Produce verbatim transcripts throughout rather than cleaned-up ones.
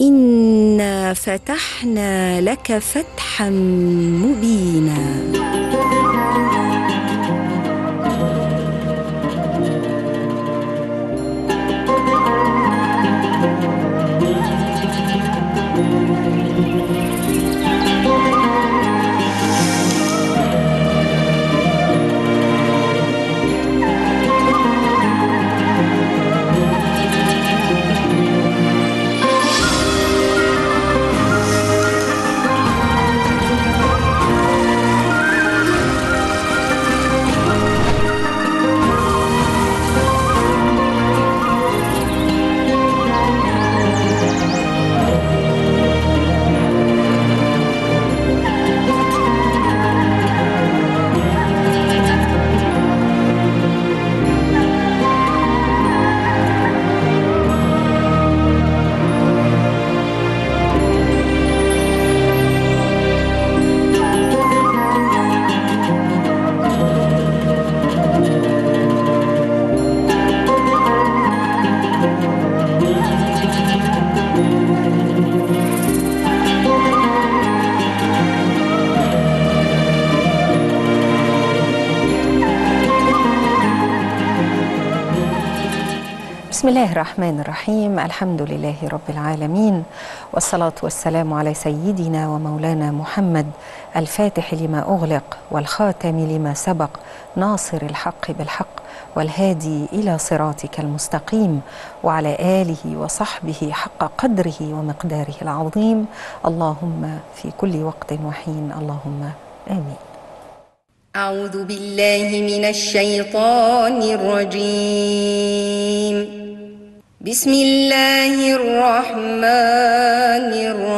إنا فتحنا لك فتحا مبينا. بسم الله الرحمن الرحيم. الحمد لله رب العالمين، والصلاة والسلام على سيدنا ومولانا محمد الفاتح لما أغلق والخاتم لما سبق، ناصر الحق بالحق والهادي إلى صراطك المستقيم، وعلى آله وصحبه حق قدره ومقداره العظيم. اللهم في كل وقت وحين، اللهم آمين. أعوذ بالله من الشيطان الرجيم. بسم الله الرحمن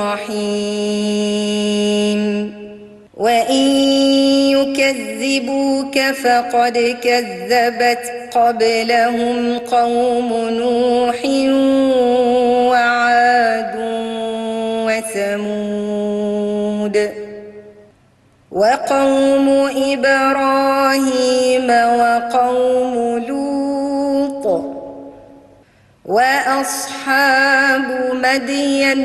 الرحيم. وإن يكذبوك فقد كذبت قبلهم قوم نوح وعاد وثمود وقوم إبراهيم وقوم لوط وأصحاب مدين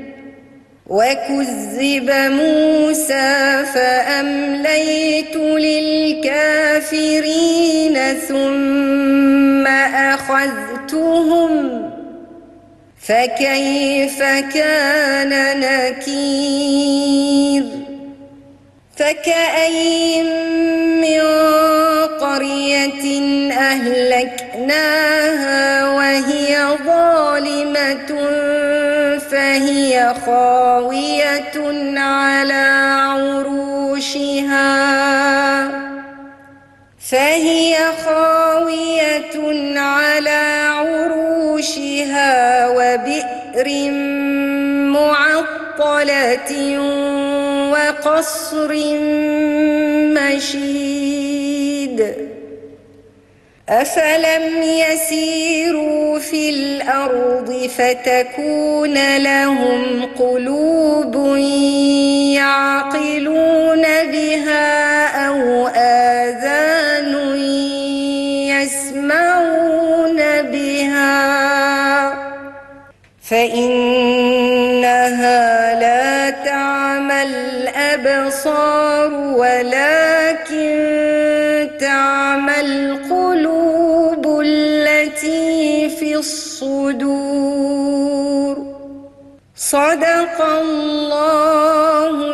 وكذب موسى فأمليت للكافرين ثم أخذتهم فكيف كان نكير. فكأين من قرية أهلكناها وهي ظالمة فهي خاوية على عروشها فهي خاوية على عروشها وبئر معطلة وقصر مشيد. أفلم يسيروا في الأرض فتكون لهم قلوب يعقلون بها أو آذان يسمعون بها فإنها لا تعمى الأبصار ولكن تعمى القلوب التي في الصدور. صدق الله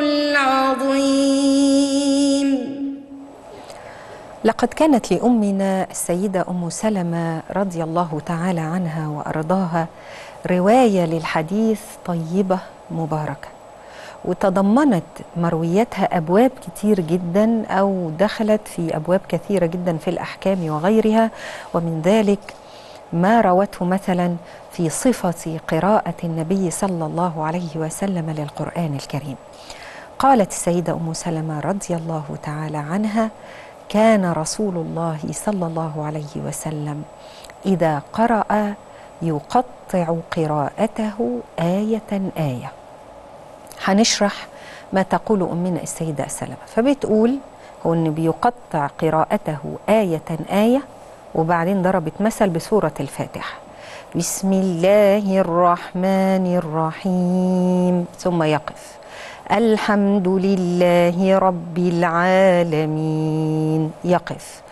العظيم. لقد كانت لأمنا السيدة أم سلمة رضي الله تعالى عنها وأرضاها رواية للحديث طيبة مباركة، وتضمنت مروياتها أبواب كتير جدا، أو دخلت في أبواب كثيرة جدا في الأحكام وغيرها، ومن ذلك ما روته مثلا في صفة قراءة النبي صلى الله عليه وسلم للقرآن الكريم. قالت السيدة أم سلمة رضي الله تعالى عنها: كان رسول الله صلى الله عليه وسلم إذا قرأ يقطع قراءته آية آية. هنشرح ما تقول أمنا السيدة سلمة. فبتقول هو أنه بيقطع قراءته آية آية، وبعدين ضربت مثل بسورة الفاتحة. بسم الله الرحمن الرحيم، ثم يقف. الحمد لله رب العالمين، يقف.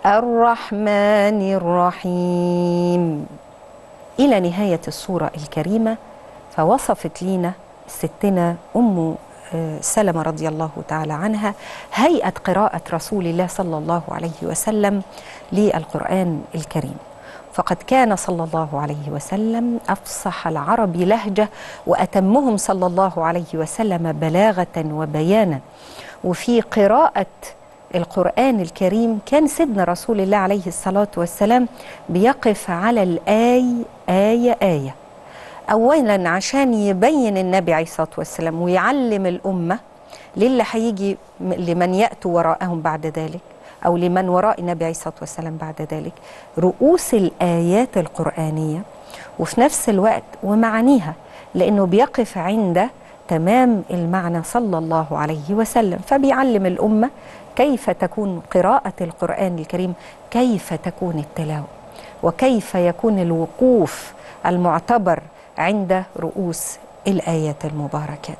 الرحمن الرحيم، إلى نهاية السورة الكريمة. فوصفت لنا ستنا أم سلمة رضي الله تعالى عنها هيئة قراءة رسول الله صلى الله عليه وسلم للقرآن الكريم. فقد كان صلى الله عليه وسلم أفصح العرب لهجة، وأتمهم صلى الله عليه وسلم بلاغة وبيانا. وفي قراءة القرآن الكريم كان سيدنا رسول الله عليه الصلاة والسلام بيقف على الآي آية آية، أولا عشان يبين النبي عليه الصلاة والسلام ويعلم الأمة للي هيجي لمن يأتوا وراءهم بعد ذلك، أو لمن وراء النبي عليه الصلاة والسلام بعد ذلك، رؤوس الآيات القرآنية وفي نفس الوقت ومعانيها، لأنه بيقف عند تمام المعنى صلى الله عليه وسلم. فبيعلم الأمة كيف تكون قراءة القرآن الكريم، كيف تكون التلاوة، وكيف يكون الوقوف المعتبر عند رؤوس الآيات المباركات.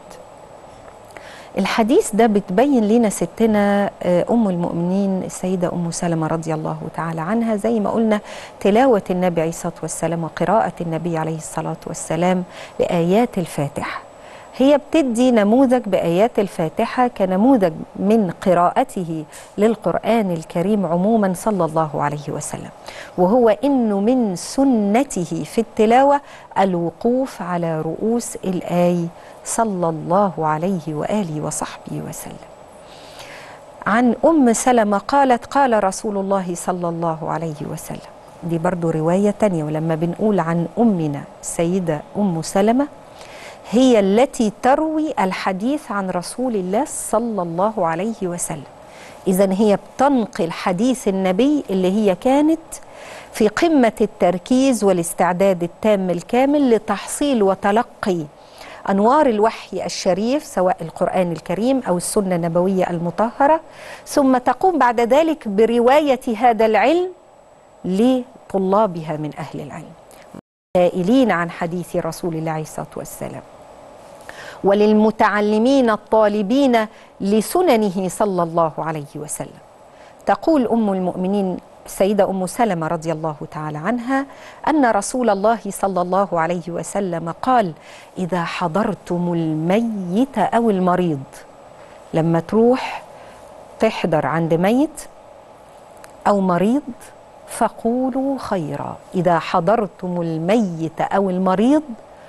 الحديث ده بتبين لنا ستنا أم المؤمنين السيدة أم سلمة رضي الله تعالى عنها، زي ما قلنا تلاوة النبي عليه الصلاة والسلام وقراءة النبي عليه الصلاة والسلام لآيات الفاتحة. هي بتدي نموذج بآيات الفاتحة كنموذج من قراءته للقرآن الكريم عموما صلى الله عليه وسلم، وهو إنه من سنته في التلاوة الوقوف على رؤوس الآي صلى الله عليه وآله وصحبه وسلم. عن أم سلمة قالت قال رسول الله صلى الله عليه وسلم، دي برضو رواية تانية. ولما بنقول عن أمنا السيدة أم سلمة هي التي تروي الحديث عن رسول الله صلى الله عليه وسلم، إذن هي بتنقل حديث النبي اللي هي كانت في قمة التركيز والاستعداد التام الكامل لتحصيل وتلقي أنوار الوحي الشريف سواء القرآن الكريم أو السنة النبوية المطهرة، ثم تقوم بعد ذلك برواية هذا العلم لطلابها من أهل العلم سائلين عن حديث رسول الله عليه الصلاة والسلام، وللمتعلمين الطالبين لسننه صلى الله عليه وسلم. تقول أم المؤمنين السيدة أم سلمة رضي الله تعالى عنها أن رسول الله صلى الله عليه وسلم قال: إذا حضرتم الميت أو المريض، لما تروح تحضر عند ميت أو مريض فقولوا خيرا. إذا حضرتم الميت أو المريض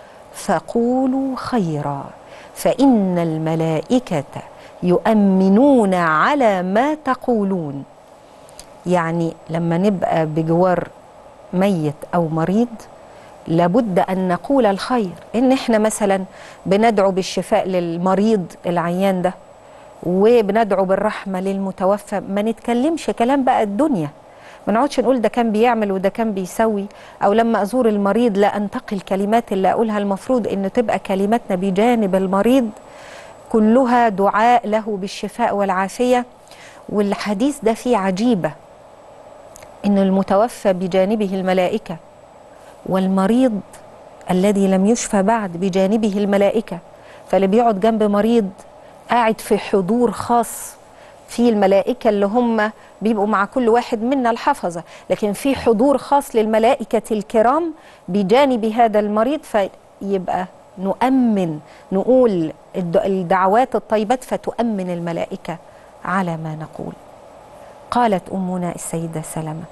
فقولوا خيرا، فإن الملائكة يؤمنون على ما تقولون. يعني لما نبقى بجوار ميت أو مريض لابد أن نقول الخير، إن إحنا مثلا بندعو بالشفاء للمريض العيان ده وبندعو بالرحمة للمتوفى، ما نتكلمش كلام بقى الدنيا، ما نقعدش نقول ده كان بيعمل وده كان بيسوي، أو لما أزور المريض لا أنتقي الكلمات اللي أقولها، المفروض إن تبقى كلماتنا بجانب المريض كلها دعاء له بالشفاء والعافية. والحديث ده فيه عجيبة، إن المتوفى بجانبه الملائكة، والمريض الذي لم يشفى بعد بجانبه الملائكة. فاللي بيقعد جنب مريض قاعد في حضور خاص في الملائكة اللي هم بيبقوا مع كل واحد منا الحفظة، لكن في حضور خاص للملائكة الكرام بجانب هذا المريض، فيبقى نؤمن نقول الدعوات الطيبات فتؤمن الملائكة على ما نقول. قالت أمنا السيدة سلمة: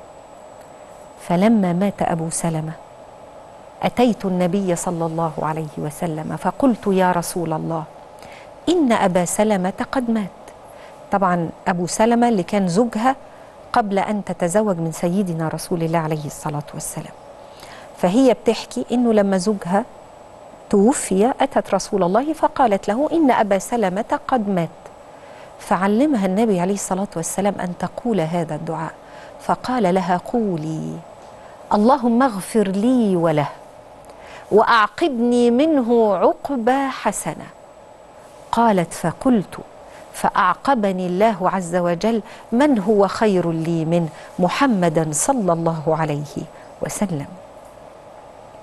فلما مات أبو سلمة أتيت النبي صلى الله عليه وسلم فقلت: يا رسول الله، إن أبا سلمة قد مات. طبعا أبو سلمة اللي كان زوجها قبل أن تتزوج من سيدنا رسول الله عليه الصلاة والسلام. فهي بتحكي إنه لما زوجها توفي أتت رسول الله فقالت له: إن أبا سلمة قد مات. فعلمها النبي عليه الصلاة والسلام أن تقول هذا الدعاء، فقال لها: قولي اللهم اغفر لي وله وأعقبني منه عقبى حسنة. قالت: فقلت فأعقبني الله عز وجل: من هو خير لي من محمدا صلى الله عليه وسلم.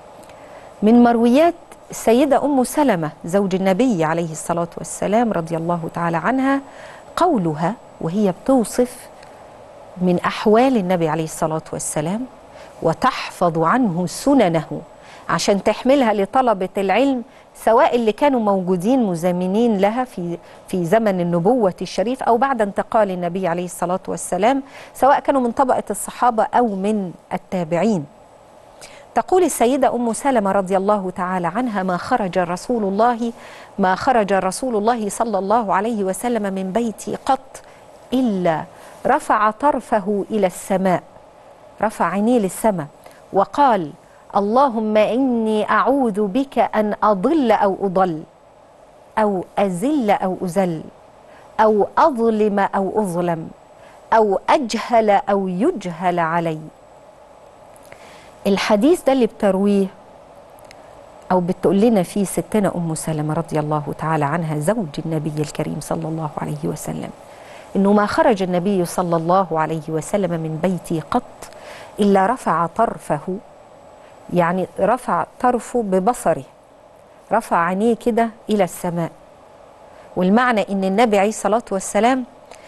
من مرويات السيدة أم سلمة زوج النبي عليه الصلاة والسلام رضي الله تعالى عنها قولها وهي بتوصف من أحوال النبي عليه الصلاة والسلام وتحفظ عنه سننه عشان تحملها لطلبة العلم، سواء اللي كانوا موجودين مزامنين لها في في زمن النبوة الشريف أو بعد انتقال النبي عليه الصلاة والسلام، سواء كانوا من طبقة الصحابة أو من التابعين. تقول السيدة أم سلمة رضي الله تعالى عنها: ما خرج رسول الله ما خرج رسول الله صلى الله عليه وسلم من بيتي قط إلا رفع طرفه إلى السماء، رفع عينيه للسماء وقال: اللهم إني أعوذ بك أن أضل أو أضل أو أزل أو أزل أو أظلم أو أظلم أو أجهل أو يجهل علي. الحديث ده اللي بترويه أو بتقول لنا فيه ستنا أم سلمة رضي الله تعالى عنها زوج النبي الكريم صلى الله عليه وسلم، إنه ما خرج النبي صلى الله عليه وسلم من بيتي قط إلا رفع طرفه، يعني رفع طرفه ببصره، رفع عينيه كده إلى السماء. والمعنى إن النبي عليه الصلاة والسلام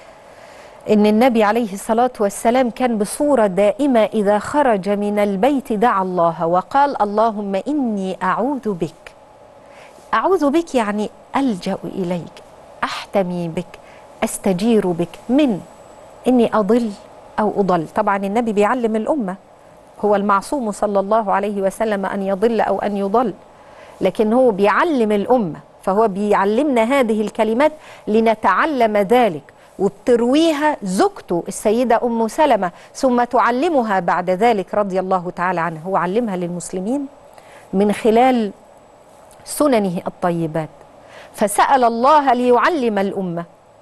إن النبي عليه الصلاة والسلام كان بصورة دائمة إذا خرج من البيت دعا الله وقال: اللهم إني أعوذ بك. أعوذ بك يعني ألجأ إليك، أحتمي بك، أستجير بك من إني أضل أو أضل. طبعا النبي بيعلم الأمة، هو المعصوم صلى الله عليه وسلم أن يضل أو أن يضل، لكن هو بيعلم الأمة، فهو بيعلمنا هذه الكلمات لنتعلم ذلك. وبترويها زوجته السيدة أم سلمة ثم تعلمها بعد ذلك رضي الله تعالى عنها. هو علمها للمسلمين من خلال سننه الطيبات، فسأل الله ليعلم الأمة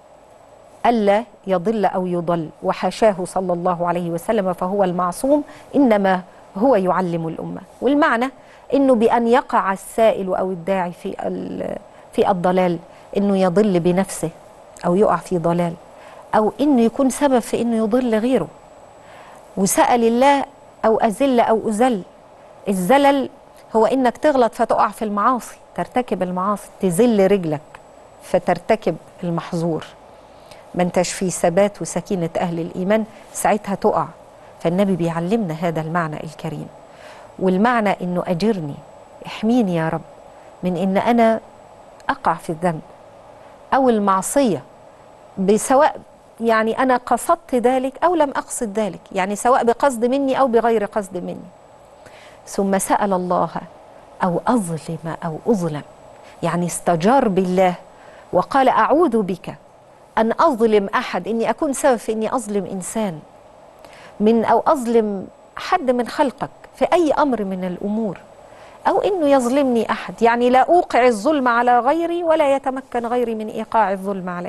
ألا يضل أو يضل، وحاشاه صلى الله عليه وسلم فهو المعصوم، إنما هو يعلم الأمة. والمعنى إنه بأن يقع السائل أو الداعي في في الضلال إنه يضل بنفسه أو يقع في ضلال، أو إنه يكون سبب في إنه يضل غيره. وسأل الله أو أزل أو أزل. الزلل هو إنك تغلط فتقع في المعاصي، ترتكب المعاصي، تزل رجلك فترتكب المحظور، ما انتش في ثبات وسكينة أهل الإيمان ساعتها تقع. فالنبي بيعلمنا هذا المعنى الكريم، والمعنى إنه أجرني، احميني يا رب من إن أنا أقع في الذنب أو المعصية، بسواء يعني أنا قصدت ذلك أو لم أقصد ذلك، يعني سواء بقصد مني أو بغير قصد مني. ثم سأل الله أو أظلم أو أظلم، يعني استجار بالله وقال: أعوذ بك أن أظلم أحد، إني أكون سبب في إني أظلم إنسان من أو أظلم حد من خلقك في أي أمر من الأمور، أو إنه يظلمني أحد، يعني لا أوقع الظلم على غيري ولا يتمكن غيري من إيقاع الظلم علي.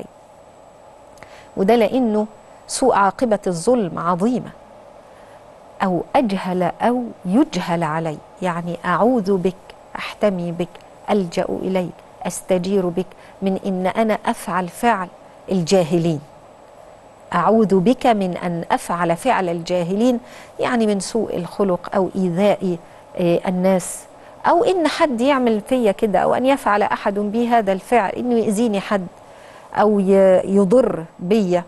وده لأنه سوء عاقبة الظلم عظيمة. أو أجهل أو يجهل علي، يعني أعوذ بك، أحتمي بك، ألجأ إليك، أستجير بك من إن أنا أفعل فعل الجاهلين. أعوذ بك من أن أفعل فعل الجاهلين، يعني من سوء الخلق أو إيذاء الناس، أو إن حد يعمل فيا كده، أو أن يفعل أحد بي هذا الفعل، إنه يأذيني حد أو يضر بي.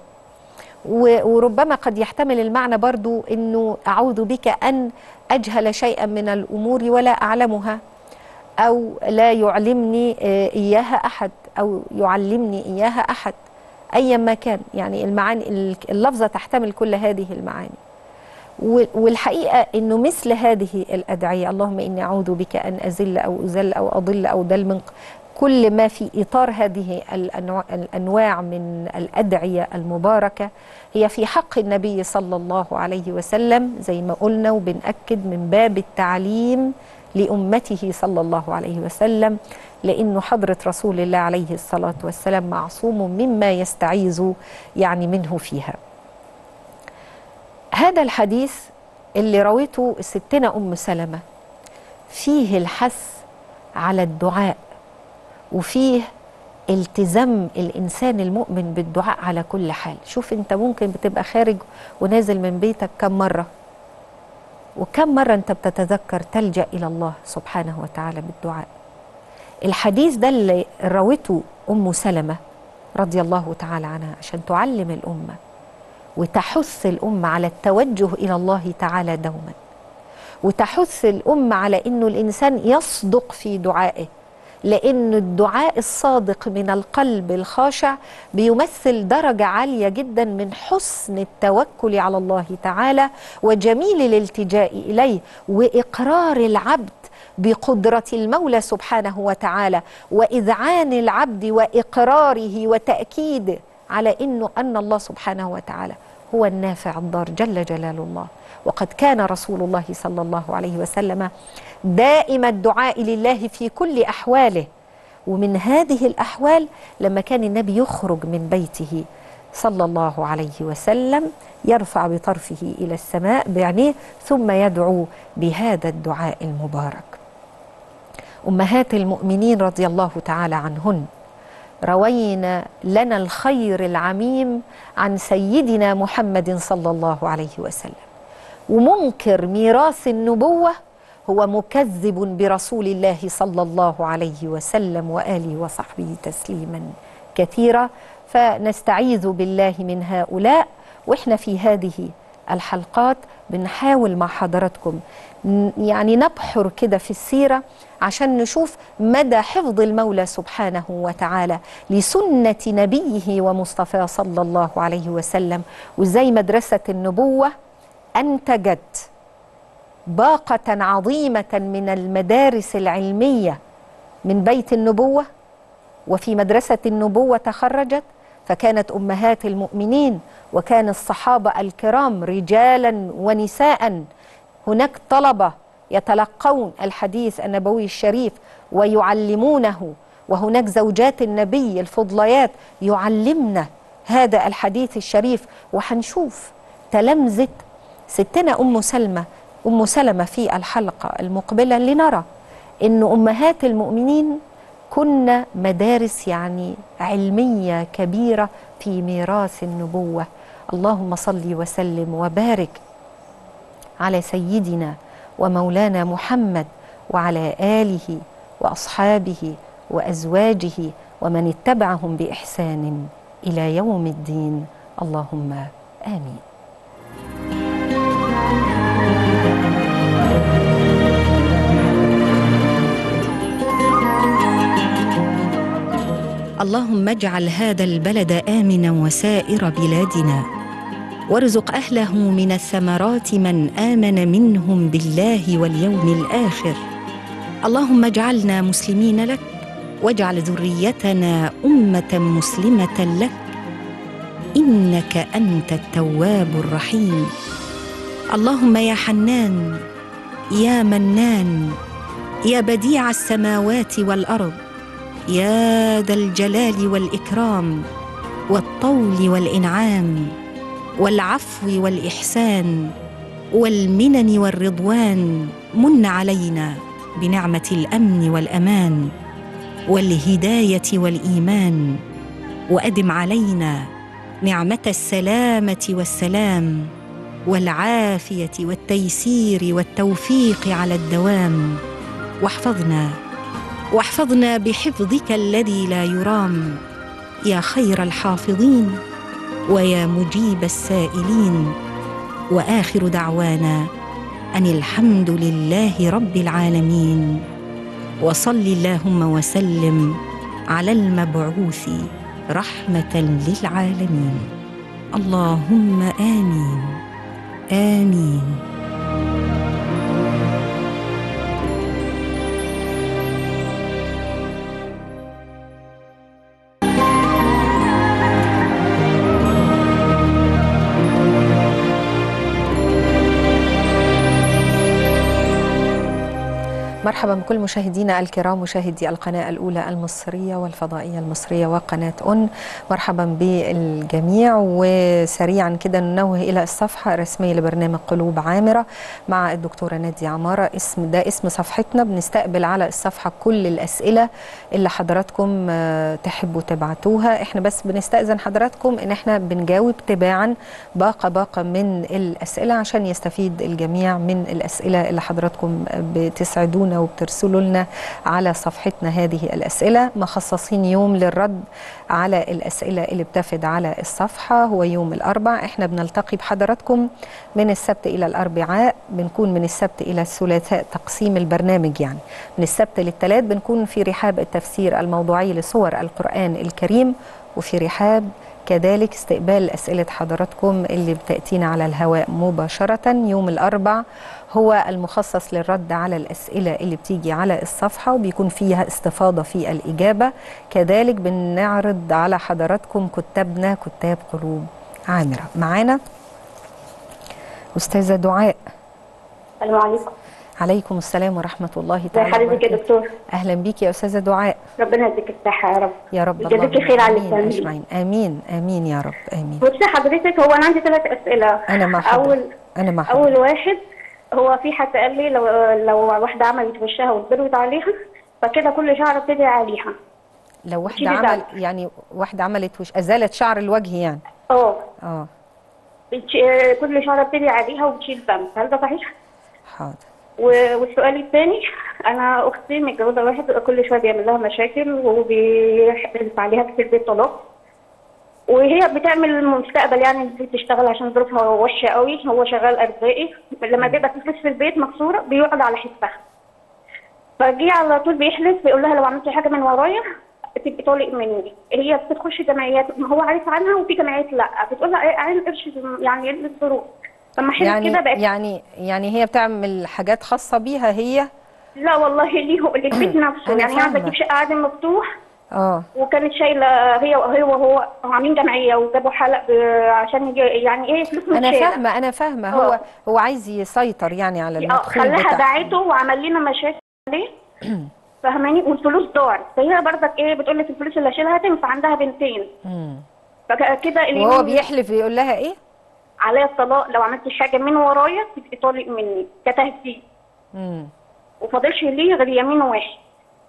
وربما قد يحتمل المعنى برضو إنه أعوذ بك أن أجهل شيئا من الأمور ولا أعلمها، أو لا يعلمني إياها أحد أو يعلمني إياها أحد، أيا ما كان. يعني المعاني اللفظة تحتمل كل هذه المعاني. والحقيقة أنه مثل هذه الأدعية، اللهم إني أعوذ بك أن أزل أو أزل أو أضل أو دل، من كل ما في إطار هذه الأنواع من الأدعية المباركة، هي في حق النبي صلى الله عليه وسلم زي ما قلنا، وبنأكد من باب التعليم لأمته صلى الله عليه وسلم، لأنه حضرة رسول الله عليه الصلاة والسلام معصوم مما يستعيذ يعني منه فيها. هذا الحديث اللي رويته ستنا أم سلمة فيه الحث على الدعاء، وفيه التزام الإنسان المؤمن بالدعاء على كل حال. شوف أنت ممكن بتبقى خارج ونازل من بيتك كم مرة، وكم مرة أنت بتتذكر تلجأ إلى الله سبحانه وتعالى بالدعاء؟ الحديث ده اللي روته أم سلمة رضي الله تعالى عنها عشان تعلم الأمة وتحث الأمة على التوجه إلى الله تعالى دوما، وتحث الأمة على أنه الإنسان يصدق في دعائه، لأن الدعاء الصادق من القلب الخاشع بيمثل درجة عالية جدا من حسن التوكل على الله تعالى وجميل الالتجاء إليه وإقرار العبد بقدرة المولى سبحانه وتعالى وإذعان العبد وإقراره وتأكيده على إنه أن الله سبحانه وتعالى هو النافع الضار جل جلال الله. وقد كان رسول الله صلى الله عليه وسلم دائم الدعاء لله في كل أحواله، ومن هذه الأحوال لما كان النبي يخرج من بيته صلى الله عليه وسلم يرفع بطرفه إلى السماء بعينيه ثم يدعو بهذا الدعاء المبارك. أمهات المؤمنين رضي الله تعالى عنهن روينا لنا الخير العميم عن سيدنا محمد صلى الله عليه وسلم، ومنكر ميراث النبوة هو مكذب برسول الله صلى الله عليه وسلم وآله وصحبه تسليما كثيرا. فنستعيذ بالله من هؤلاء، وإحنا في هذه الحلقات بنحاول مع حضراتكم يعني نبحر كده في السيرة عشان نشوف مدى حفظ المولى سبحانه وتعالى لسنة نبيه ومصطفى صلى الله عليه وسلم، وزي مدرسة النبوة أنتجت باقة عظيمة من المدارس العلمية من بيت النبوة، وفي مدرسة النبوة تخرجت فكانت أمهات المؤمنين وكان الصحابة الكرام رجالا ونساء، هناك طلبة يتلقون الحديث النبوي الشريف ويعلمونه، وهناك زوجات النبي الفضليات يعلمنا هذا الحديث الشريف. وحنشوف تلمذة ستنا أم سلمة أم سلمة في الحلقة المقبلة لنرى أن أمهات المؤمنين كنا مدارس يعني علمية كبيرة في ميراث النبوة. اللهم صل وسلم وبارك على سيدنا ومولانا محمد وعلى آله وأصحابه وأزواجه ومن اتبعهم بإحسان إلى يوم الدين، اللهم آمين. اللهم اجعل هذا البلد آمنا وسائر بلادنا، وارزق أهله من الثمرات من آمن منهم بالله واليوم الآخر. اللهم اجعلنا مسلمين لك، واجعل ذريتنا أمة مسلمة لك، إنك أنت التواب الرحيم. اللهم يا حنان يا منان يا بديع السماوات والأرض، يا ذا الجلال والإكرام والطول والإنعام والعفو والإحسان والمنن والرضوان، من علينا بنعمة الأمن والأمان والهداية والإيمان، وأدم علينا نعمة السلامة والسلام والعافية والتيسير والتوفيق على الدوام. واحفظنا واحفظنا بحفظك الذي لا يرام، يا خير الحافظين ويا مجيب السائلين. وآخر دعوانا أن الحمد لله رب العالمين، وصل اللهم وسلم على المبعوث رحمة للعالمين. اللهم آمين آمين. مرحبا بكل مشاهدينا الكرام، مشاهدي القناة الأولى المصرية والفضائية المصرية وقناة أون. مرحبا بالجميع، وسريعا كده ننوه إلى الصفحة الرسمية لبرنامج قلوب عامرة مع الدكتورة نادية عمارة. اسم ده اسم صفحتنا، بنستقبل على الصفحة كل الأسئلة اللي حضراتكم تحبوا تبعتوها. احنا بس بنستأذن حضراتكم ان احنا بنجاوب تباعا باقة باقة من الأسئلة عشان يستفيد الجميع من الأسئلة اللي حضراتكم بتسعدونا وبترسلوا لنا على صفحتنا. هذه الأسئلة مخصصين يوم للرد على الأسئلة اللي بتفد على الصفحة، هو يوم الأربع. احنا بنلتقي بحضراتكم من السبت إلى الأربعاء، بنكون من السبت إلى الثلاثاء تقسيم البرنامج، يعني من السبت للثلاث بنكون في رحاب التفسير الموضوعي لسور القرآن الكريم، وفي رحاب كذلك استقبال أسئلة حضراتكم اللي بتأتينا على الهواء مباشرة. يوم الأربع هو المخصص للرد على الأسئلة اللي بتيجي على الصفحة، وبيكون فيها استفاضة في الإجابة. كذلك بنعرض على حضراتكم كتابنا، كتاب قلوب عامرة. معانا أستاذة دعاء. السلام عليكم. عليكم السلام ورحمة الله تعالى وبركاته. حضرتك يا دكتور؟ أهلا بيك يا أستاذة دعاء. ربنا يديك الصحة يا رب. يا رب. الله يجزيكي خير على الإسلام. آمين آمين يا رب آمين. بصي حضرتك، هو أنا عندي ثلاث أسئلة. أنا مع حضرتك. أول أنا مع حضرتك. أول واحد، هو في حد قال لي لو لو واحدة عملت وشها واتبرد عليها فكده كل شعر بتدعي عليها. لو واحدة عمل يعني واحدة عملت وش أزالت شعر الوجه يعني؟ اه اه كل شعر بتدعي عليها وبتشيل ذنب، هل ده صحيح؟ حاضر. والسؤال الثاني، انا اختي متجوزه واحد كل شويه بيعمل لها مشاكل وبيحلف عليها كتير بالطلاق، وهي بتعمل مستقبل يعني بتشتغل عشان ظروفها وحشه قوي. هو شغال ارزاقي، لما بيبقى في فلوس في البيت مكسوره بيقعد على حسها، فجي على طول بيحلف بيقول لها لو عملتي حاجه من ورايا تبقي طالق مني. هي بتخش جمعيات هو عارف عنها، وفي جمعيات لا بتقول لها عين قرش يعني الظروف. يعني كده بقت يعني يعني هي بتعمل حاجات خاصه بيها هي؟ لا والله ليه للبيت نفسه. يعني هي عايزه تجيب شقه عادي مفتوح، اه وكانت شايله هي هي وهو عاملين جمعيه وجابوا حلق عشان يعني ايه فلوس انا فاهمه انا فاهمه هو أوه. هو عايز يسيطر يعني على المدخول بتاعه. خلاها باعته وعمل لنا مشاكل عليه فاهماني، والفلوس ضاعت. فهي برضك ايه بتقول لك الفلوس اللي اشيلها هتنفع، عندها بنتين. امم فكده وهو بيحلف بيقول لها ايه؟ عليا الطلاق لو عملت حاجه من ورايا تبقي طالق مني كتهديد. امم وفاضلش ليه غير يمين واحد.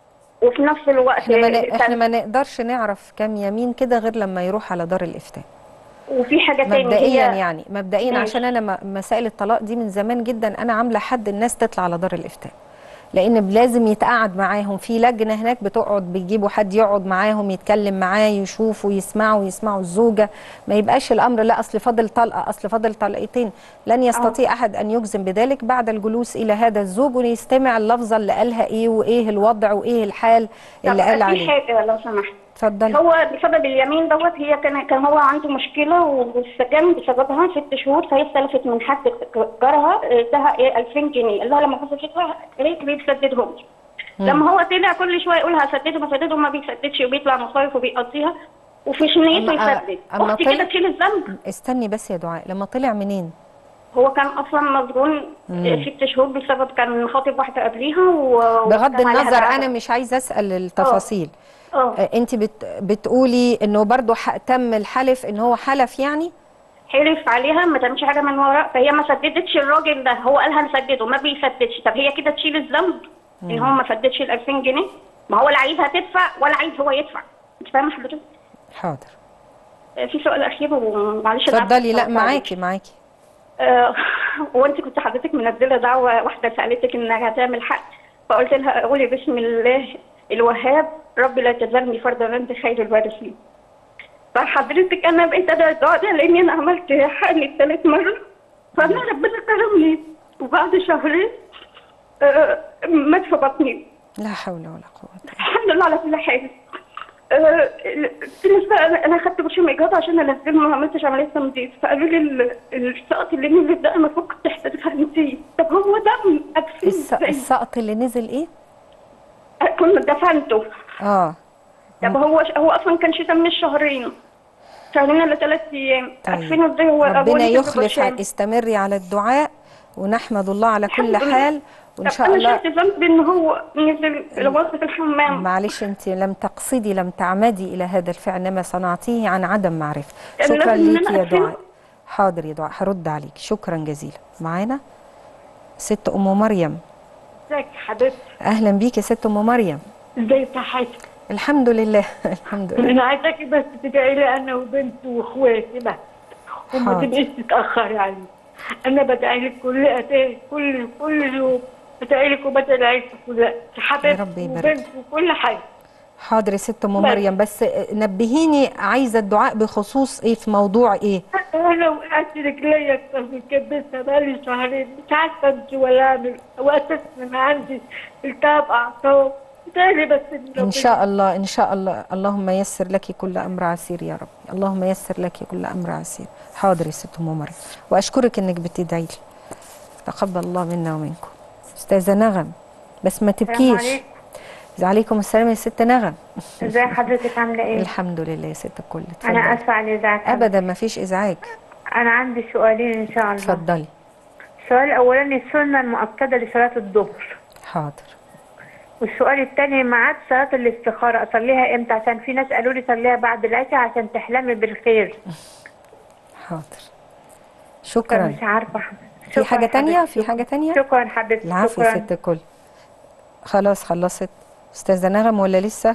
وفي نفس الوقت احنا ما, احنا ما نقدرش نعرف كم يمين كده غير لما يروح على دار الافتاء. وفي حاجه ثانيه مبدئيا يعني مبدئيا ماشي. عشان انا مسائل الطلاق دي من زمان جدا انا عامله حد الناس تطلع على دار الافتاء، لان لازم يتقعد معاهم في لجنه هناك بتقعد، بيجيبوا حد يقعد معاهم يتكلم معاه يشوفوا يسمعوا يسمعوا الزوجه. ما يبقاش الامر لا اصل فاضل طلقه اصل فاضل طلقتين. لن يستطيع احد ان يجزم بذلك بعد الجلوس الى هذا الزوج ويستمع اللفظه اللي قالها ايه وايه الوضع وايه الحال اللي قال عليه. في حاجه لو سمحت. اتفضلي. هو بسبب اليمين دوت هي كان كان هو عنده مشكله والسجن بسببها ست شهور، فهي استلفت من حد جارها اداها ايه ألفين جنيه، قال لها لما حصلتها ريت بيسددهم. لما هو طلع كل شويه يقول هسدده بسدده ما بيسددش، وبيطلع مصايف وبيقضيها وفي نيته يسدد. اختي كده تشيل الذنب. استني بس يا دعاء، لما طلع منين؟ هو كان اصلا مسجون ست شهور بسبب كان خاطب واحده قبليها و... بغض النظر انا مش عايزه اسال التفاصيل. اه انت بت بتقولي انه برضه تم الحلف ان هو حلف يعني؟ حلف عليها ما تعملش حاجه من وراء، فهي ما سددتش الراجل ده، هو قال هنسدده ما بيسددش. طب هي كده تشيل الذنب ان هو ما سددش ال ألفين جنيه؟ ما هو لا عايزها تدفع ولا عايز هو يدفع. انت فاهمه حضرتك؟ حاضر. في سؤال اخير ومعلش اتفضلي. لا معاكي معاكي. آه وانت كنت حضرتك منزله دعوه واحده سالتك انها هتعمل حق، فقلت لها قولي بسم الله الوهاب ربي لا تذرني فردا وانت خير الوارثين. فحضرتك انا بقيت ادعي الدعاء ده لاني انا عملت حقني ثلاث مرات، فانا ربنا كرمني وبعد شهرين آه مات في بطني. لا حول ولا قوه. الحمد لله على كل حاجه. آه بالنسبه انا انا خدت برشام اجهاض عشان انزل، ما عملتش عمليه تنظيف، فقالوا لي السقط اللي نزل ده المفروض كنت تحتاجها انتي. طب هو دم الس... السقط اللي نزل ايه؟ كنا دفنته. اه طب هو هو اصلا كان شتاء من الشهرين شهرين ولا ثلاث ايام. عارفين ازاي هو ربنا يخلف. استمري على الدعاء ونحمد الله على كل حال، وان شاء انا الله. شفت ذنب ان هو نزل الغرفه في الحمام. معلش انت لم تقصدي، لم تعمدي الى هذا الفعل، انما صنعتيه عن عدم معرفه. كان شكرا لازم إن ليكي أنا يا أدفنه. دعاء. حاضر يا دعاء، هرد عليك. شكرا جزيلا. معانا ست ام مريم. ازيك يا حبيبتي؟ اهلا بيكي يا ست ام مريم. ازيك يا حاج؟ الحمد لله. الحمد لله. انا عايزاكي بس تدعي لي انا وبنتي واخواتي بس، وما حاضر. تبقيش تتاخري علي. انا بدعي لك كل أتاه كل كل يوم، بدعي لك وبدعي العيله كلها، حبيبتي رب يبارك. وبنتي وكل حاجه. حاضر يا ست ام بس. مريم، بس نبهيني، عايزه الدعاء بخصوص ايه؟ في موضوع ايه؟ انا وقعت رجليا اكتر من كده، لسه بقالي شهرين مش عارفه امشي ولا اعمل، واساسا انا عندي التهاب اعصاب. ادعي بس ان شاء الله ان شاء الله. اللهم يسر لك كل امر عسير يا رب. اللهم يسر لك كل امر عسير. حاضر يا ست ام مريم، واشكرك انك بتدعي لي. تقبل الله منا ومنكم. استاذه نغم، بس ما تبكيش. عليكم. عليكم السلام يا ست نغم. ازي حضرتك عامله ايه؟ الحمد لله يا ست الكل. اتفضلي. انا اسفه على الازعاج. ابدا ما فيش ازعاج. انا عندي سؤالين ان شاء الله. اتفضلي. السؤال الاولاني السنه المؤكده لصلاه الظهر. حاضر. والسؤال الثاني ميعاد صلاه الاستخاره اصليها امتى؟ عشان في ناس قالوا لي صليها بعد العشاء عشان تحلمي بالخير. حاضر. شكرا. مش عارفه. في حاجه تانية؟ في حاجه تانية؟ شكرا حبيبتي. العفو يا ست الكل. خلاص خلصت استاذه نغم ولا لسه؟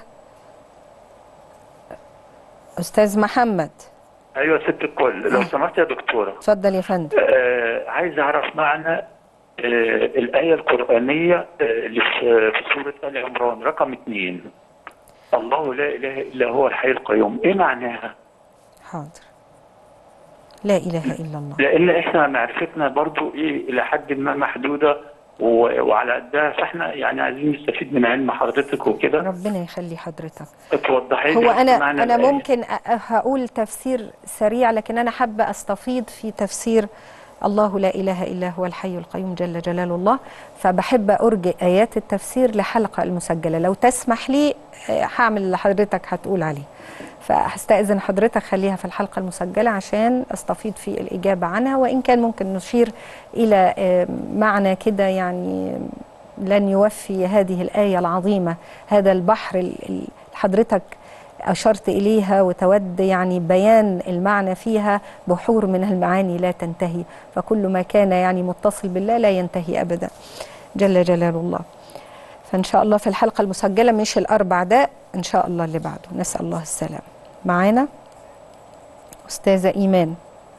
استاذ محمد. ايوه ست الكل، لو سمحت يا دكتوره. اتفضل يا فندم. آه عايز اعرف معنى آه الايه القرانيه آه اللي في سوره ال عمران رقم اثنين. الله لا اله الا هو الحي القيوم، ايه معناها؟ حاضر. لا اله الا الله. لان احنا معرفتنا برضو ايه الى حد ما محدوده وعلى قدها، فاحنا يعني عايزين نستفيد من علم حضرتك وكده. ربنا يخلي حضرتك. توضحي هو انا معنى انا الآية. ممكن هقول تفسير سريع، لكن انا حابه استفيض في تفسير الله لا اله الا هو الحي القيوم جل جلال الله، فبحب ارجئ ايات التفسير لحلقه المسجله. لو تسمح لي هعمل اللي حضرتك هتقول عليه، فهستأذن حضرتك خليها في الحلقة المسجلة عشان أستفيض في الإجابة عنها، وإن كان ممكن نشير إلى معنى كده يعني لن يوفي هذه الآية العظيمة هذا البحر اللي حضرتك أشرت إليها وتود يعني بيان المعنى فيها بحور من المعاني لا تنتهي، فكل ما كان يعني متصل بالله لا ينتهي أبدا جل جلال الله. فإن شاء الله في الحلقة المسجلة مش الأربع ده، إن شاء الله اللي بعده. نسأل الله السلام. معانا أستاذة إيمان.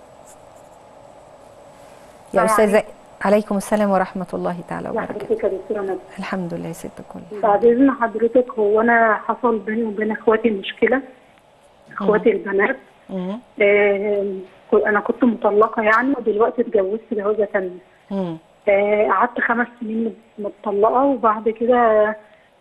يا أستاذة. عليكم السلام ورحمة الله تعالى وبركاته. الحمد لله يا ست الكل. بعد إذن حضرتك، هو أنا حصل بيني وبين إخواتي مشكلة، إخواتي البنات. آه أنا كنت مطلقة يعني، ودلوقتي اتجوزت جوازة تانية. قعدت آه خمس سنين متطلقة، وبعد كده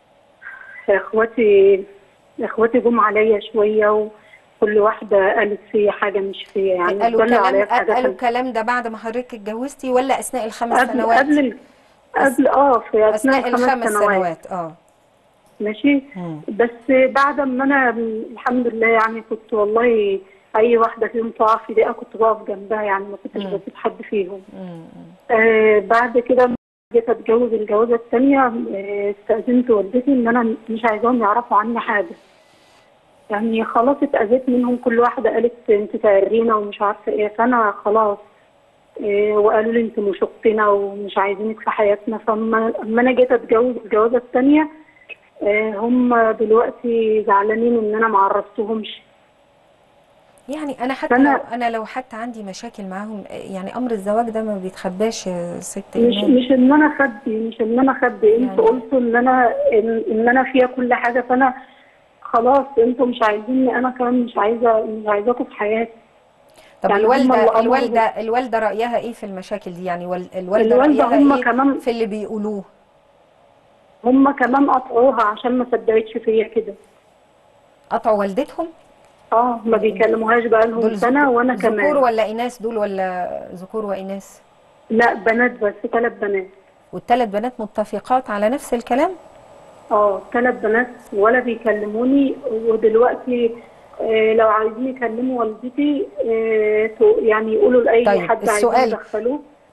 إخواتي إخواتي جم عليا شوية، وكل واحدة قالت فيا حاجة مش فيا يعني. قالوا كلام قالوا الكلام ده بعد ما حضرتك اتجوزتي ولا أثناء الخمس قبل سنوات؟ قبل قبل اه في أثناء, أثناء الخمس, الخمس سنوات. سنوات اه ماشي. مم. بس بعد ما أنا الحمد لله يعني كنت والله أي واحدة فيهم تقع في دقيقة كنت بقف جنبها يعني، ما كنتش بسيب حد فيهم. آه بعد كده جيت اتجوز الجوازه الثانيه، استاذنت والدتي ان انا مش عايزاهم يعرفوا عني حاجه. يعني خلاص اتاذيت منهم، كل واحده قالت انت تعرينا ومش عارفه ايه، فانا خلاص إيه، وقالوا لي انت مش اختنا ومش عايزينك في حياتنا. فاما انا جيت اتجوز الجوازه الثانيه إيه، هم دلوقتي زعلانين ان انا ما عرفتهمش. يعني انا حتى لو انا لو حتى عندي مشاكل معاهم، يعني امر الزواج ده ما بيتخباش يا ست مش إيمان. مش ان انا خبي مش ان انا خبي يعني انتوا قلتوا ان انا إن, ان انا فيها كل حاجه، فانا خلاص انتوا مش عايزيني، انا كمان مش عايزه مش عايزاكم في حياتي. طب يعني الوالده الوالده الوالده رايها ايه في المشاكل دي؟ يعني الوالده رايها هم ايه كمان في اللي بيقولوه؟ هم كمان قطعوها عشان ما صدقتش فيا كده. قطعوا والدتهم؟ اه ما بيكلموهاش بقى لهم سنه، وانا كمان. ذكور ولا اناث دول، ولا ذكور واناث؟ لا بنات بس، ثلاث بنات. والثلاث بنات متفقات على نفس الكلام؟ اه ثلاث بنات ولا بيكلموني. ودلوقتي آه لو عايزين يكلموا والدتي آه يعني يقولوا لاي طيب حد عايزين يدخلوه.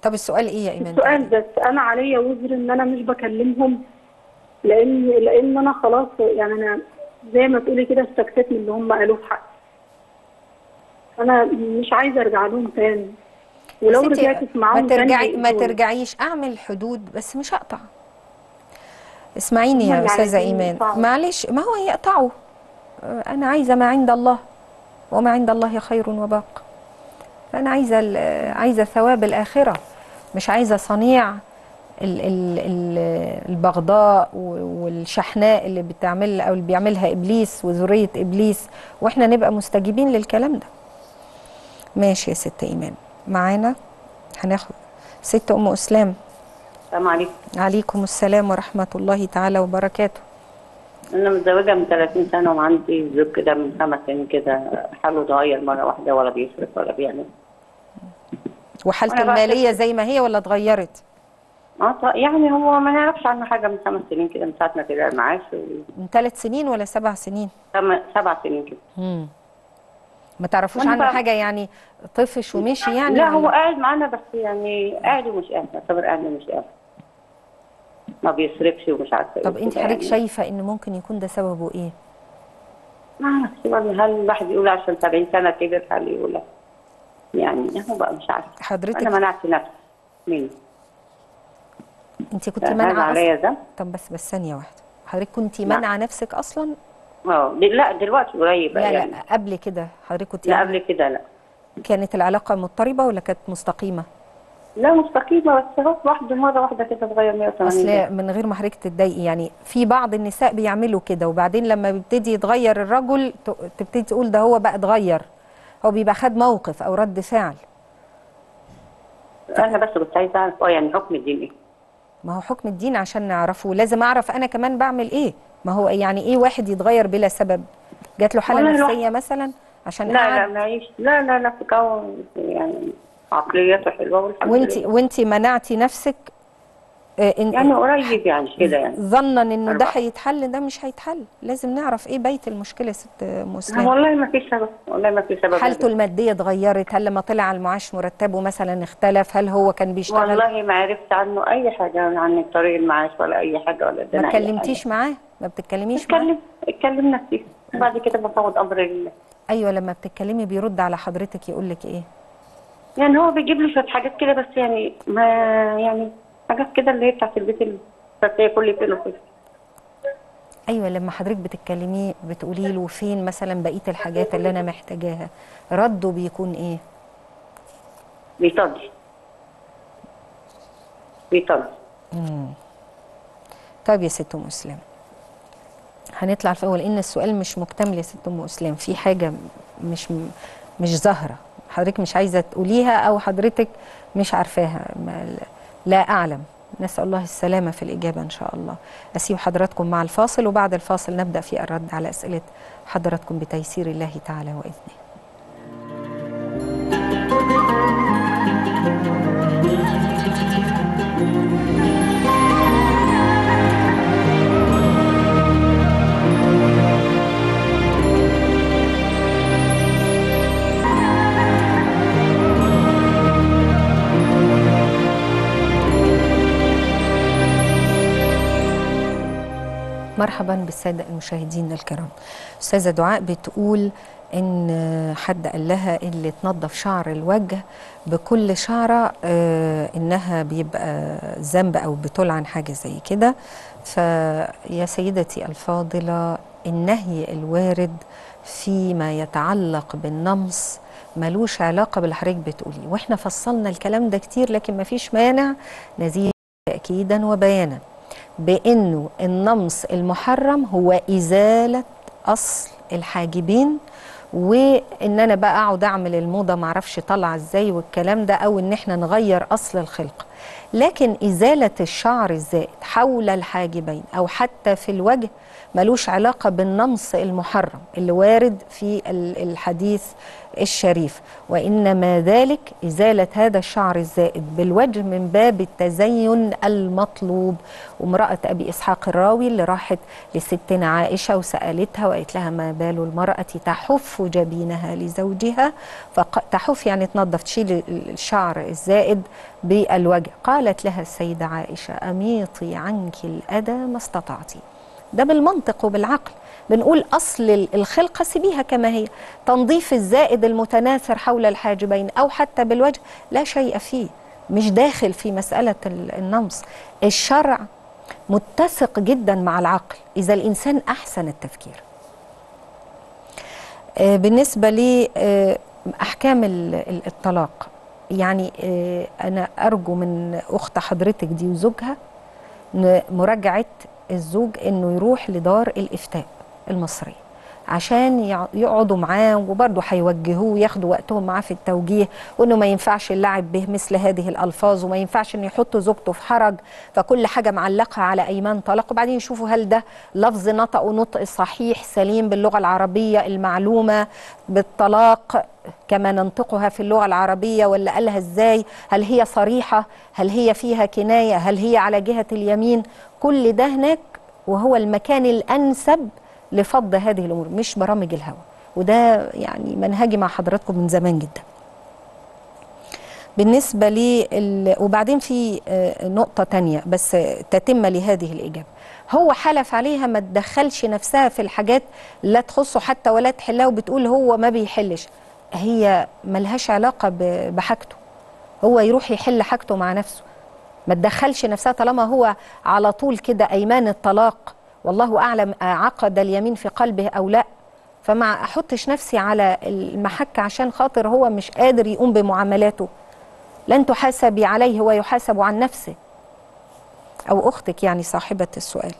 طب السؤال ايه يا ايمان؟ السؤال بس انا عليا وزر ان انا مش بكلمهم، لان لان انا خلاص يعني انا زي ما تقولي كده استكفيت من اللي هم قالوه في حقي. انا مش عايزه ارجع لهم تاني، ولو رجعت معاهم ما ترجعي تاني ما ترجعيش. اعمل حدود بس مش هقطع. اسمعيني يا استاذه ايمان، معلش ما هو يقطعوا. انا عايزه ما عند الله، وما عند الله خير وباق. فانا عايزه عايزه ثواب الاخره، مش عايزه صنيع ال ال ال البغضاء والشحناء اللي بتعمل او اللي بيعملها ابليس وذريه ابليس، واحنا نبقى مستجيبين للكلام ده. ماشي يا ست ايمان. معانا هناخد ست ام اسلام. السلام عليكم. عليكم السلام ورحمه الله تعالى وبركاته. انا متزوجه من ثلاثين سنه وعندي زوج كده من خمس سنين كده حاله اتغير مره واحده، ولا بيصرف ولا بيعمل. وحالته الماليه زي ما هي ولا اتغيرت؟ اه يعني هو ما نعرفش عنه حاجه من خمس سنين كده، من ساعه ما طلع المعاش. و... من ثلاث سنين ولا سبع سنين؟ سبع سنين كده. امم ما تعرفوش عنه حاجه يعني؟ طفش ومشي يعني؟ لا هو قاعد معانا بس يعني قاعد ومش قاعد، يعتبر قاعد ومش قاعد، ما بيصرفش ومش عارفه. طب انت حضرتك يعني شايفه ان ممكن يكون ده سببه ايه؟ ما اعرفش، هل الواحد يقول عشان سبعين سنه كبر، هل يقول يعني هو بقى مش عارفه. حضرتك انا منعت نفسي منه. انت كنت مانعه عليا ده؟ طب بس بس ثانيه واحده، حضرتك كنت مانعه نفسك اصلا؟ اه لا دلوقتي قريب لا يعني. لا قبل كده حضرتك كنت لا قبل كده لا. كانت العلاقه مضطربه ولا كانت مستقيمه؟ لا مستقيمه، بس هو واحده مره واحده كده اتغير مية وتمانين. اصل من غير ما حضرتك تتضايقي يعني، في بعض النساء بيعملوا كده وبعدين لما بيبتدي يتغير الرجل تبتدي تقول ده هو بقى اتغير، هو بيبقى خد موقف او رد فعل. انا بس كنت عايزه اعرف اه يعني حكم الدين ايه؟ ما هو حكم الدين عشان نعرفه لازم اعرف انا كمان بعمل ايه. ما هو يعني ايه واحد يتغير بلا سبب؟ جات له حاله نفسيه مثلا عشان لا قعد؟ لا معيش لا لا لا تكون يعني عقليته حلوه والحمد وانت لله. وانت منعتي نفسك آه يعني قريب يعني كده يعني ظنا انه ده هيتحل، ده مش هيتحل. لازم نعرف ايه بيت المشكله يا ست مسلم. والله ما فيش سبب، والله ما في سبب. حالته الماديه اتغيرت؟ هل لما طلع على المعاش مرتبه مثلا اختلف؟ هل هو كان بيشتغل؟ والله ما عرفت عنه اي حاجه عن طريق المعاش ولا اي حاجه ولا ده. ما اتكلمتيش معاه؟ ما بتتكلميش معاه؟ اتكلم اتكلمنا كتير وبعد كده بفوض امر لله. ايوه لما بتتكلمي بيرد على حضرتك يقول لك ايه؟ يعني هو بيجيب لي شويه حاجات كده بس يعني ما يعني حاجات كده اللي هي بتاعت البيت الاساسيه كل فين وفين. ايوه لما حضرتك بتتكلمي بتقولي له فين مثلا بقيه الحاجات اللي انا محتاجاها، رده بيكون ايه؟ بيطنش بيطنش. امم طيب يا ست ام اسلام هنطلع في اول ان السؤال مش مكتمل يا ست ام اسلام، في حاجه مش مش ظاهره حضرتك مش عايزه تقوليها او حضرتك مش عارفاها، لا اعلم. نسال الله السلامه في الاجابه ان شاء الله. اسيب حضراتكم مع الفاصل وبعد الفاصل نبدا في الرد على اسئله حضراتكم بتيسير الله تعالى واذنه. مرحبا بالسادة المشاهدين الكرام. أستاذة دعاء بتقول إن حد قال لها اللي تنظف شعر الوجه بكل شعرة آه إنها بيبقى ذنب أو بتلعن حاجة زي كده. فيا سيدتي الفاضلة النهي الوارد فيما يتعلق بالنمص ملوش علاقة باللي حضرتك بتقولي، وإحنا فصلنا الكلام ده كتير، لكن مفيش مانع نزيد تأكيدا وبيانا بأنه النمص المحرم هو إزالة أصل الحاجبين، وإن أنا بقى أقعد أعمل الموضة معرفش طالعة إزاي والكلام ده، أو إن إحنا نغير أصل الخلقة. لكن إزالة الشعر الزائد حول الحاجبين أو حتى في الوجه ملوش علاقة بالنمص المحرم اللي وارد في الحديث الشريف، وإنما ذلك إزالة هذا الشعر الزائد بالوجه من باب التزين المطلوب. وامرأة أبي إسحاق الراوي اللي راحت لستنا عائشة وسألتها وقالت لها ما بال المرأة تحف جبينها لزوجها، فتحف يعني تنظف تشيل الشعر الزائد بالوجه. قالت لها السيدة عائشة أميطي عنك الأذى ما استطعتي. ده بالمنطق وبالعقل بنقول أصل الخلقة سيبيها كما هي، تنظيف الزائد المتناثر حول الحاجبين أو حتى بالوجه لا شيء فيه، مش داخل في مسألة النمص. الشرع متسق جدا مع العقل إذا الإنسان أحسن التفكير. بالنسبة لأحكام الطلاق، يعني أنا أرجو من أخت حضرتك دي وزوجها مراجعة الزوج إنه يروح لدار الإفتاء المصرية عشان يقعدوا معاه، وبرضه هيوجهوه وياخدوا وقتهم معاه في التوجيه، وانه ما ينفعش اللعب به مثل هذه الالفاظ، وما ينفعش انه يحطوا زوجته في حرج فكل حاجه معلقها على ايمان طلاق، وبعدين يشوفوا هل ده لفظ نطقه نطق صحيح سليم باللغه العربيه المعلومه بالطلاق كما ننطقها في اللغه العربيه، ولا قالها ازاي، هل هي صريحه، هل هي فيها كنايه، هل هي على جهه اليمين. كل ده هناك وهو المكان الانسب لفض هذه الأمور، مش برامج الهوى. وده يعني منهجي مع حضراتكم من زمان جدا. بالنسبة لي ال... وبعدين في نقطة تانية بس تتم لهذه الإجابة. هو حلف عليها ما تدخلش نفسها في الحاجات لا تخصه حتى ولا تحلها، وبتقول هو ما بيحلش. هي ملهاش علاقة ب... بحاجته، هو يروح يحل حاجته مع نفسه، ما تدخلش نفسها طالما هو على طول كده أيمان الطلاق والله أعلم عقد اليمين في قلبه أو لا، فما أحطش نفسي على المحك عشان خاطر هو مش قادر يقوم بمعاملاته. لن تحاسبي عليه، هو يحاسب عن نفسه. أو أختك يعني صاحبة السؤال.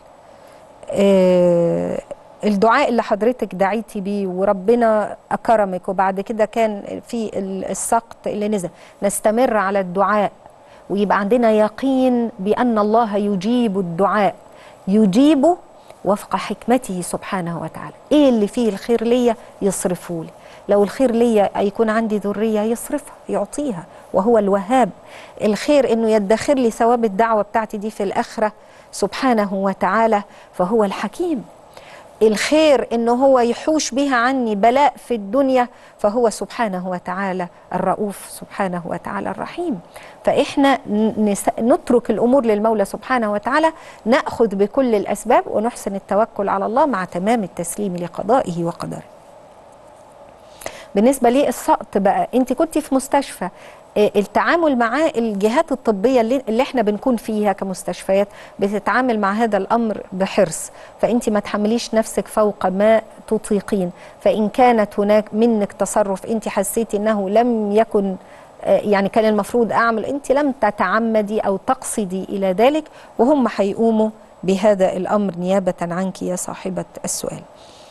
آه الدعاء اللي حضرتك دعيتي بيه وربنا أكرمك وبعد كده كان في السقط اللي نزل، نستمر على الدعاء ويبقى عندنا يقين بأن الله يجيب الدعاء، يجيبه وفق حكمته سبحانه وتعالى. ايه اللي فيه الخير ليا يصرفه لي، لو الخير ليا يكون عندي ذريه يصرفها يعطيها، وهو الوهاب. الخير انه يدخر لي ثواب الدعوه بتاعتي دي في الاخره سبحانه وتعالى، فهو الحكيم. الخير انه هو يحوش بها عني بلاء في الدنيا، فهو سبحانه وتعالى الرؤوف سبحانه وتعالى الرحيم. فإحنا نترك الأمور للمولى سبحانه وتعالى، نأخذ بكل الأسباب ونحسن التوكل على الله مع تمام التسليم لقضائه وقدره. بالنسبة للسقط بقى، أنت كنت في مستشفى، التعامل مع الجهات الطبية اللي, اللي احنا بنكون فيها كمستشفيات بتتعامل مع هذا الأمر بحرص، فأنت ما تحمليش نفسك فوق ما تطيقين. فإن كانت هناك منك تصرف أنت حسيتي أنه لم يكن يعني كان المفروض أعمل، أنت لم تتعمدي أو تقصدي إلى ذلك، وهم هيقوموا بهذا الأمر نيابة عنك يا صاحبة السؤال.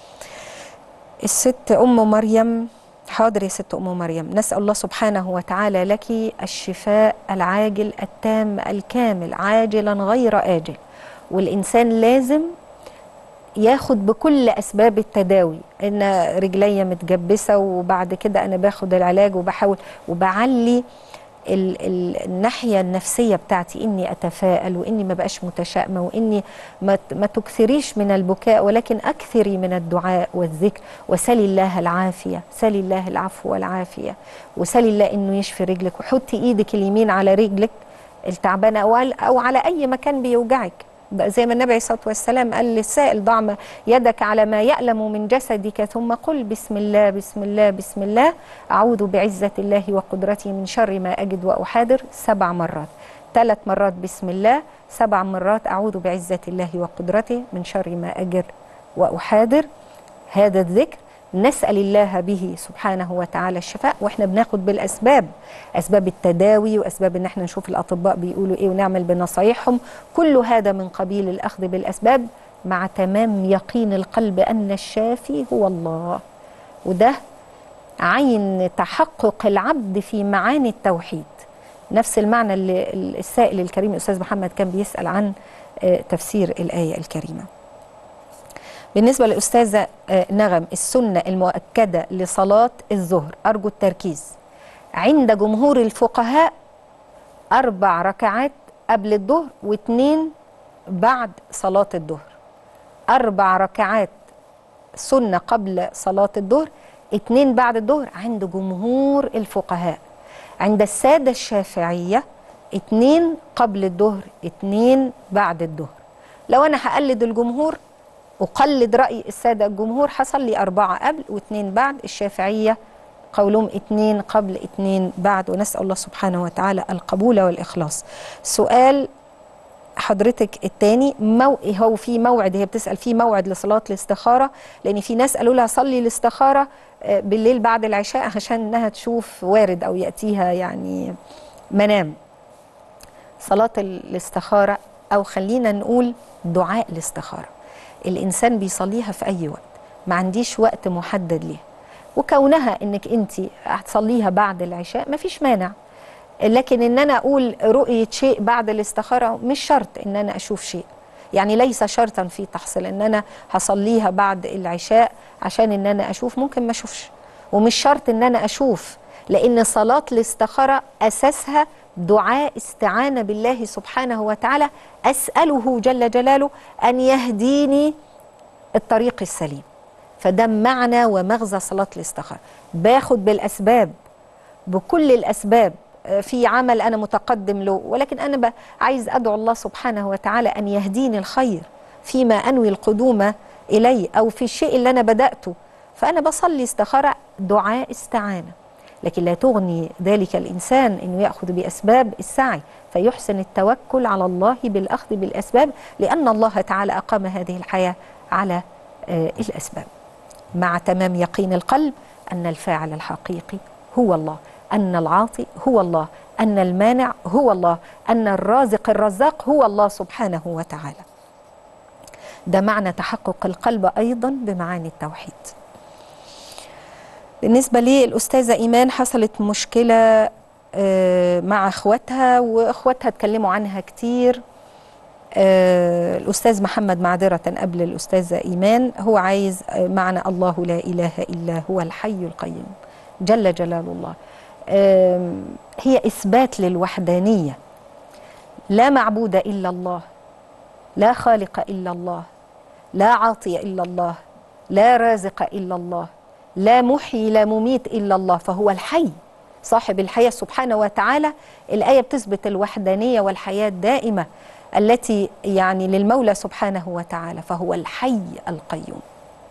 الست أم مريم، حاضر يا ست أم مريم، نسأل الله سبحانه وتعالى لك الشفاء العاجل التام الكامل عاجلا غير آجل. والإنسان لازم ياخد بكل أسباب التداوي، إن رجلي متجبسة وبعد كده أنا باخد العلاج وبحاول وبعلي ال ال الناحية النفسية بتاعتي، إني أتفائل وإني ما بقاش متشائمة وإني ما, ما تكثريش من البكاء ولكن أكثري من الدعاء والذكر، وسلي الله العافية، سلي الله العفو والعافية، وسلي الله إنه يشفي رجلك، وحطي إيدك اليمين على رجلك التعبانة أو على أي مكان بيوجعك، زي ما النبي عليه الصلاة والسلام قال للسائل ضع يدك على ما يألم من جسدك ثم قل بسم الله بسم الله بسم الله أعوذ بعزة الله وقدرته من شر ما أجد وأحاذر سبع مرات، ثلاث مرات بسم الله، سبع مرات أعوذ بعزة الله وقدرته من شر ما أجد وأحاذر. هذا الذكر نسأل الله به سبحانه وتعالى الشفاء، واحنا بناخد بالأسباب، أسباب التداوي وأسباب ان احنا نشوف الأطباء بيقولوا ايه ونعمل بنصايحهم، كل هذا من قبيل الأخذ بالأسباب مع تمام يقين القلب أن الشافي هو الله. وده عين تحقق العبد في معاني التوحيد، نفس المعنى اللي السائل الكريم الأستاذ محمد كان بيسأل عن تفسير الآية الكريمة. بالنسبة للأستاذة نغم، السنة المؤكدة لصلاة الظهر، أرجو التركيز، عند جمهور الفقهاء أربع ركعات قبل الظهر واثنين بعد صلاة الظهر. أربع ركعات سنة قبل صلاة الظهر، اثنين بعد الظهر عند جمهور الفقهاء. عند السادة الشافعية اثنين قبل الظهر اثنين بعد الظهر. لو أنا هقلد الجمهور أقلد رأي السادة الجمهور حصل لي أربعة قبل واثنين بعد. الشافعية قولهم اثنين قبل اثنين بعد، ونسأل الله سبحانه وتعالى القبول والإخلاص. سؤال حضرتك الثاني، مو... هو في موعد، هي بتسأل في موعد لصلاة الاستخارة، لأن في ناس قالوا لها صلي الاستخارة بالليل بعد العشاء عشان انها تشوف وارد أو يأتيها يعني منام. صلاة الاستخارة أو خلينا نقول دعاء الاستخارة الإنسان بيصليها في أي وقت، ما عنديش وقت محدد ليها، وكونها انك انت هتصليها بعد العشاء ما فيش مانع، لكن ان انا اقول رؤية شيء بعد الاستخارة مش شرط ان انا اشوف شيء، يعني ليس شرطا في تحصيل ان انا هصليها بعد العشاء عشان ان انا اشوف، ممكن ما اشوفش، ومش شرط ان انا اشوف، لان صلاة الاستخارة اساسها دعاء استعانة بالله سبحانه وتعالى، اسأله جل جلاله ان يهديني الطريق السليم. فده معنى ومغزى صلاة الاستخارة، باخد بالأسباب، بكل الأسباب، في عمل أنا متقدم له، ولكن أنا عايز أدعو الله سبحانه وتعالى أن يهديني الخير فيما أنوي القدوم إليه أو في الشيء اللي أنا بدأته، فأنا بصلي استخارة دعاء استعانة، لكن لا تغني ذلك الإنسان أنه يأخذ بأسباب السعي فيحسن التوكل على الله بالأخذ بالأسباب، لأن الله تعالى أقام هذه الحياة على آه الأسباب، مع تمام يقين القلب أن الفاعل الحقيقي هو الله، أن العاطي هو الله، أن المانع هو الله، أن الرازق الرزاق هو الله سبحانه وتعالى. ده معنى تحقق القلب أيضا بمعاني التوحيد. بالنسبة لي الأستاذة إيمان، حصلت مشكلة مع أخواتها وأخواتها اتكلموا عنها كتير. آه الأستاذ محمد معذرة قبل الأستاذة إيمان، هو عايز معنى الله لا إله إلا هو الحي القيوم جل جلال الله. آه هي إثبات للوحدانية، لا معبود إلا الله، لا خالق إلا الله، لا عاطي إلا الله، لا رازق إلا الله، لا محيي لا مميت إلا الله، فهو الحي صاحب الحياة سبحانه وتعالى. الآية بتثبت الوحدانية والحياة الدائمة التي يعني للمولى سبحانه وتعالى، فهو الحي القيوم،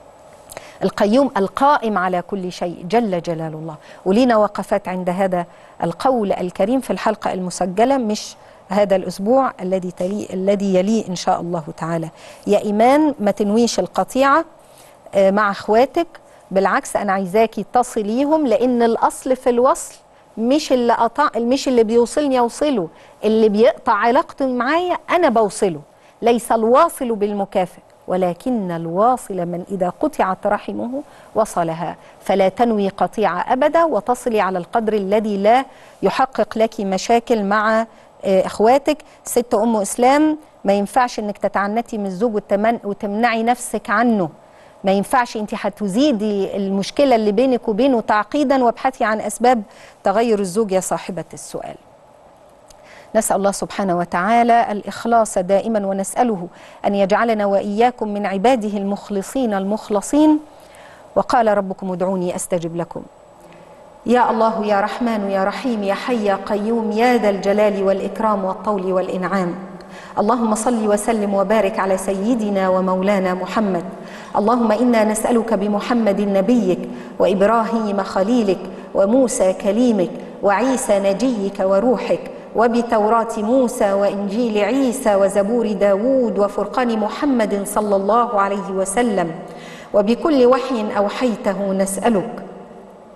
القيوم القائم على كل شيء جل جلال الله. ولينا وقفات عند هذا القول الكريم في الحلقة المسجلة، مش هذا الأسبوع الذي تلي الذي يليه إن شاء الله تعالى. يا إيمان ما تنويش القطيعة مع أخواتك، بالعكس أنا عايزاكي تصليهم، لأن الأصل في الوصل مش اللي قطع مش اللي بيوصلني أوصله، اللي بيقطع علاقته معايا أنا بوصله. ليس الواصل بالمكافئ، ولكن الواصل من إذا قطعت رحمه وصلها. فلا تنوي قطيعة أبدا، وتصلي على القدر الذي لا يحقق لك مشاكل مع إخواتك. ست أم إسلام، ما ينفعش إنك تتعنتي من الزوج وتمنعي نفسك عنه، ما ينفعش، انت هتزيدي المشكلة اللي بينك وبينه تعقيدا، وابحثي عن أسباب تغير الزوج يا صاحبة السؤال. نسأل الله سبحانه وتعالى الإخلاص دائما، ونسأله أن يجعلنا وإياكم من عباده المخلصين المخلصين. وقال ربكم ادعوني أستجب لكم. يا الله يا رحمن يا رحيم يا حي يا قيوم يا ذا الجلال والإكرام والطول والإنعام، اللهم صل وسلم وبارك على سيدنا ومولانا محمد. اللهم إنا نسألك بمحمد نبيك وإبراهيم خليلك وموسى كليمك وعيسى نجيك وروحك، وبتوراة موسى وإنجيل عيسى وزبور داود وفرقان محمد صلى الله عليه وسلم، وبكل وحي أوحيته نسألك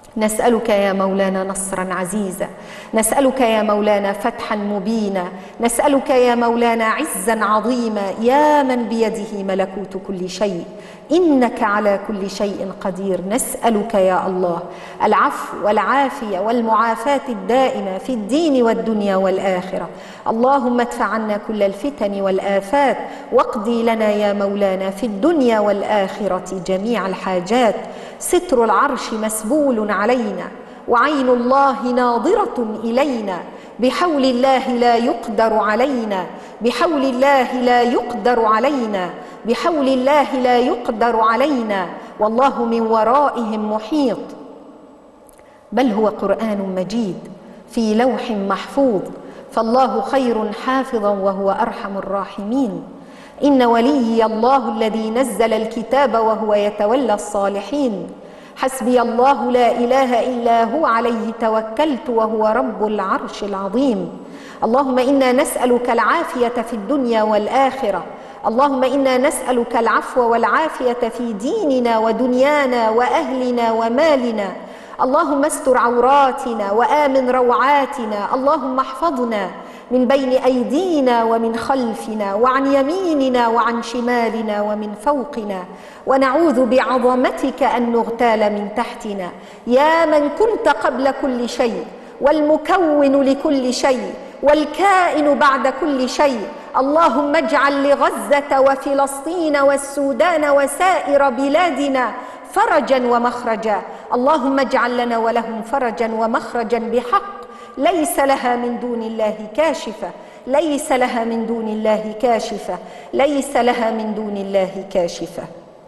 نسألك يا مولانا نصرا عزيزا، نسألك يا مولانا فتحا مبينا، نسألك يا مولانا عزا عظيما، يا من بيده ملكوت كل شيء، إنك على كل شيء قدير. نسألك يا الله العفو والعافية والمعافاة الدائمة في الدين والدنيا والآخرة. اللهم ادفع عنا كل الفتن والآفات، واقضي لنا يا مولانا في الدنيا والآخرة جميع الحاجات. ستر العرش مسبول علينا، وعين الله ناظرة إلينا، بحول الله لا يقدر علينا، بحول الله لا يقدر علينا، بحول الله لا يقدر علينا، والله من ورائهم محيط. بل هو قرآن مجيد في لوح محفوظ، فالله خير حافظا وهو أرحم الراحمين. إن وليي الله الذي نزل الكتاب وهو يتولى الصالحين. حسبي الله لا إله إلا هو عليه توكلت وهو رب العرش العظيم. اللهم إنا نسألك العافية في الدنيا والآخرة. اللهم إنا نسألك العفو والعافية في ديننا ودنيانا وأهلنا ومالنا. اللهم استر عوراتنا وآمن روعاتنا. اللهم احفظنا من بين أيدينا ومن خلفنا وعن يميننا وعن شمالنا ومن فوقنا، ونعوذ بعظمتك أن نغتال من تحتنا. يا من كنت قبل كل شيء والمكون لكل شيء والكائن بعد كل شيء، اللهم اجعل لغزة وفلسطين والسودان وسائر بلادنا فرجا ومخرجا. اللهم اجعل لنا ولهم فرجا ومخرجا بحق، ليس لها من دون الله كاشفة، ليس لها من دون الله كاشفة، ليس لها من دون الله كاشفة.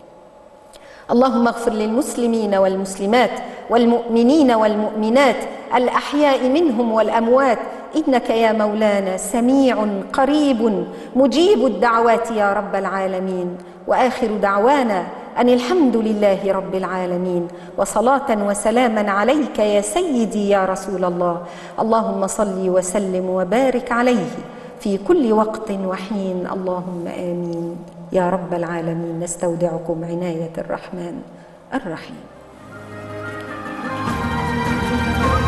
اللهم اغفر للمسلمين والمسلمات والمؤمنين والمؤمنات الأحياء منهم والأموات، إنك يا مولانا سميع قريب مجيب الدعوات يا رب العالمين. وآخر دعوانا أن الحمد لله رب العالمين، وصلاة وسلاما عليك يا سيدي يا رسول الله. اللهم صل وسلم وبارك عليه في كل وقت وحين. اللهم آمين يا رب العالمين. نستودعكم عناية الرحمن الرحيم.